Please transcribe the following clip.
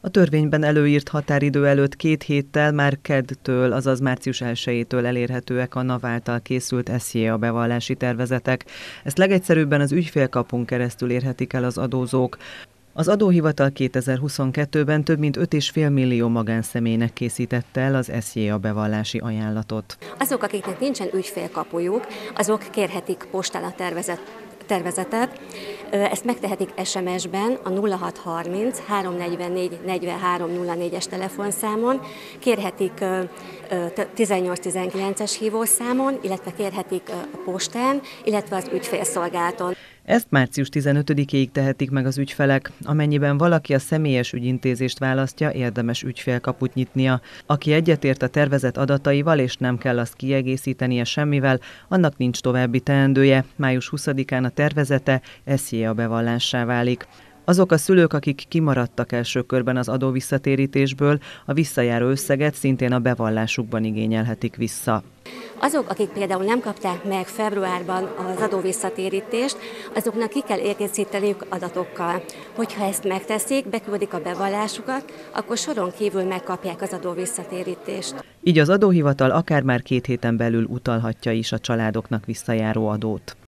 A törvényben előírt határidő előtt 2 héttel, már keddtől, azaz március 1-től elérhetőek a NAV által készült SZIA bevallási tervezetek. Ezt legegyszerűbben az ügyfélkapun keresztül érhetik el az adózók. Az adóhivatal 2022-ben több mint 5,5 millió magánszemélynek készítette el az SZIA bevallási ajánlatot. Azok, akiknek nincsen ügyfélkapujuk, azok kérhetik postán a tervezetet. Ezt megtehetik SMS-ben a 0630 344 43 04-es telefonszámon, kérhetik 1819-es hívószámon, illetve kérhetik a postán, illetve az ügyfélszolgálaton. Ezt március 15-ig tehetik meg az ügyfelek. Amennyiben valaki a személyes ügyintézést választja, érdemes ügyfélkaput nyitnia. Aki egyetért a tervezet adataival és nem kell azt kiegészítenie semmivel, annak nincs további teendője. Május 20-án a tervezete SZIA bevallássá válik. Azok a szülők, akik kimaradtak első körben az adóvisszatérítésből, a visszajáró összeget szintén a bevallásukban igényelhetik vissza. Azok, akik például nem kapták meg februárban az adóvisszatérítést, azoknak ki kell egészíteniük adatokkal. Hogyha ezt megteszik, beküldik a bevallásukat, akkor soron kívül megkapják az adóvisszatérítést. Így az adóhivatal akár már 2 héten belül utalhatja is a családoknak visszajáró adót.